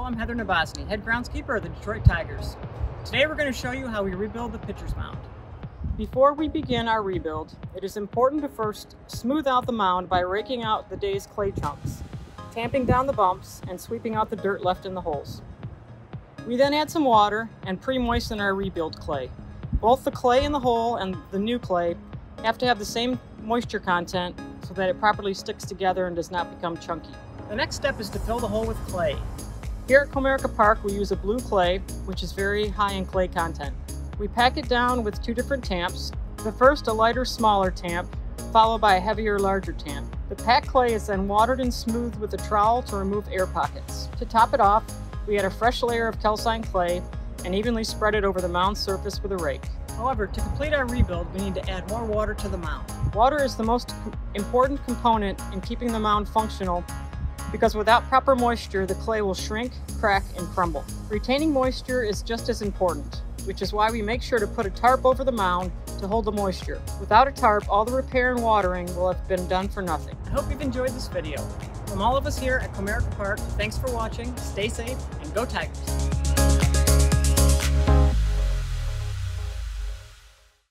I'm Heather Nabosny, head groundskeeper of the Detroit Tigers. Today we're going to show you how we rebuild the pitcher's mound. Before we begin our rebuild, it is important to first smooth out the mound by raking out the day's clay chunks, tamping down the bumps, and sweeping out the dirt left in the holes. We then add some water and pre-moisten our rebuild clay. Both the clay in the hole and the new clay have to have the same moisture content so that it properly sticks together and does not become chunky. The next step is to fill the hole with clay. Here at Comerica Park, we use a blue clay, which is very high in clay content. We pack it down with two different tamps. The first, a lighter, smaller tamp, followed by a heavier, larger tamp. The packed clay is then watered and smoothed with a trowel to remove air pockets. To top it off, we add a fresh layer of calcined clay and evenly spread it over the mound surface with a rake. However, to complete our rebuild, we need to add more water to the mound. Water is the most important component in keeping the mound functional because without proper moisture, the clay will shrink, crack, and crumble. Retaining moisture is just as important, which is why we make sure to put a tarp over the mound to hold the moisture. Without a tarp, all the repair and watering will have been done for nothing. I hope you've enjoyed this video. From all of us here at Comerica Park, thanks for watching, stay safe, and go Tigers!